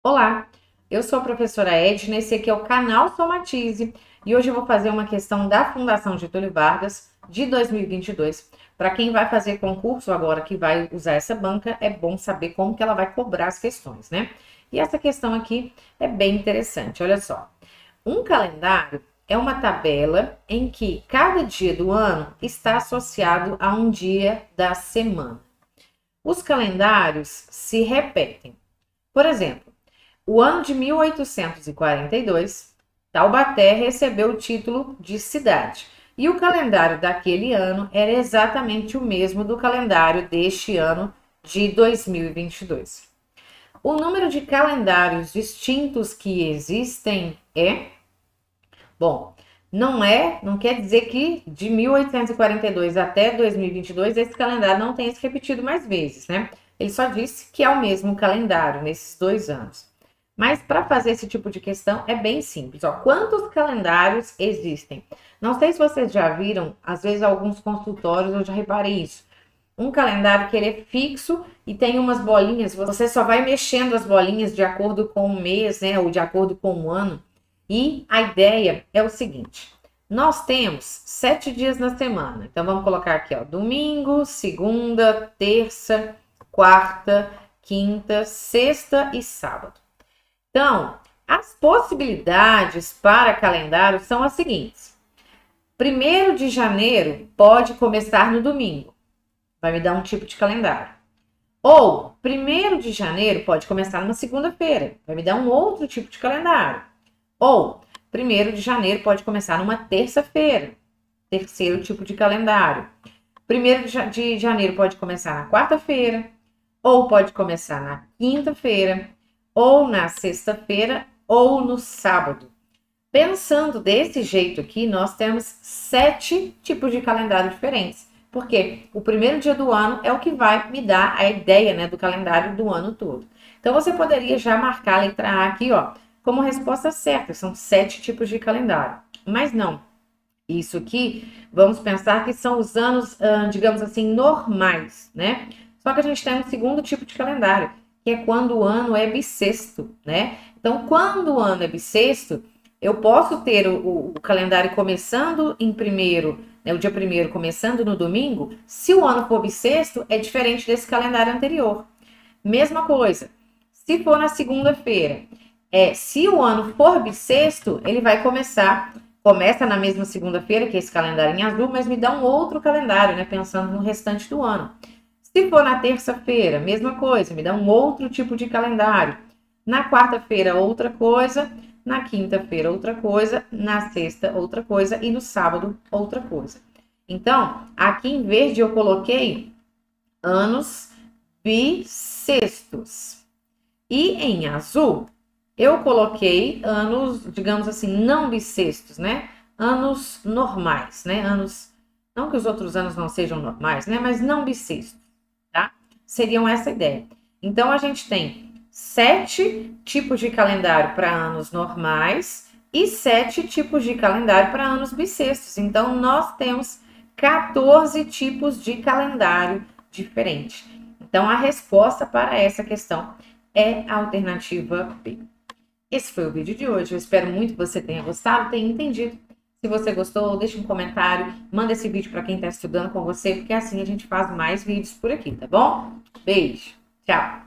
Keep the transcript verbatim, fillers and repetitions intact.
Olá, eu sou a professora Edna, esse aqui é o canal Somatize e hoje eu vou fazer uma questão da Fundação Getúlio Vargas de dois mil e vinte e dois. Para quem vai fazer concurso agora, que vai usar essa banca, é bom saber como que ela vai cobrar as questões, né? E essa questão aqui é bem interessante, olha só. Um calendário é uma tabela em que cada dia do ano está associado a um dia da semana. Os calendários se repetem. Por exemplo, o ano de mil oitocentos e quarenta e dois, Taubaté recebeu o título de cidade. E o calendário daquele ano era exatamente o mesmo do calendário deste ano de dois mil e vinte e dois. O número de calendários distintos que existem é... Bom, não é, não quer dizer que de mil oitocentos e quarenta e dois até dois mil e vinte e dois esse calendário não tenha se repetido mais vezes, né? Ele só disse que é o mesmo calendário nesses dois anos. Mas para fazer esse tipo de questão é bem simples. Ó. Quantos calendários existem? Não sei se vocês já viram, às vezes alguns consultórios eu já reparei isso. Um calendário que ele é fixo e tem umas bolinhas, você só vai mexendo as bolinhas de acordo com o mês, né, ou de acordo com o ano. E a ideia é o seguinte, nós temos sete dias na semana. Então vamos colocar aqui, ó, domingo, segunda, terça, quarta, quinta, sexta e sábado. Então, as possibilidades para calendário são as seguintes. primeiro de janeiro pode começar no domingo. Vai me dar um tipo de calendário. Ou, primeiro de janeiro pode começar numa segunda-feira. Vai me dar um outro tipo de calendário. Ou, primeiro de janeiro pode começar numa terça-feira. Terceiro tipo de calendário. primeiro de janeiro pode começar na quarta-feira. Ou pode começar na quinta-feira. Ou na sexta-feira, ou no sábado. Pensando desse jeito aqui, nós temos sete tipos de calendário diferentes. Porque o primeiro dia do ano é o que vai me dar a ideia, né, do calendário do ano todo. Então, você poderia já marcar a letra A aqui, ó, como resposta certa. São sete tipos de calendário. Mas não. Isso aqui, vamos pensar que são os anos, digamos assim, normais, né? Só que a gente tem um segundo tipo de calendário, que é quando o ano é bissexto, né? Então, quando o ano é bissexto, eu posso ter o, o calendário começando em primeiro, né, o dia primeiro começando no domingo, se o ano for bissexto, é diferente desse calendário anterior. Mesma coisa, se for na segunda-feira, é, se o ano for bissexto, ele vai começar, começa na mesma segunda-feira, que é esse calendário em azul, mas me dá um outro calendário, né, pensando no restante do ano. Se for na terça-feira, mesma coisa, me dá um outro tipo de calendário. Na quarta-feira, outra coisa. Na quinta-feira, outra coisa. Na sexta, outra coisa. E no sábado, outra coisa. Então, aqui em verde eu coloquei anos bissextos. E em azul, eu coloquei anos, digamos assim, não bissextos, né? Anos normais, né? Anos, não que os outros anos não sejam normais, né? Mas não bissextos. Tá? Seriam essa ideia. Então, a gente tem sete tipos de calendário para anos normais e sete tipos de calendário para anos bissextos. Então, nós temos quatorze tipos de calendário diferentes. Então, a resposta para essa questão é a alternativa B. Esse foi o vídeo de hoje. Eu espero muito que você tenha gostado, tenha entendido. Se você gostou, deixa um comentário, manda esse vídeo para quem está estudando com você, porque assim a gente faz mais vídeos por aqui, tá bom? Beijo, tchau!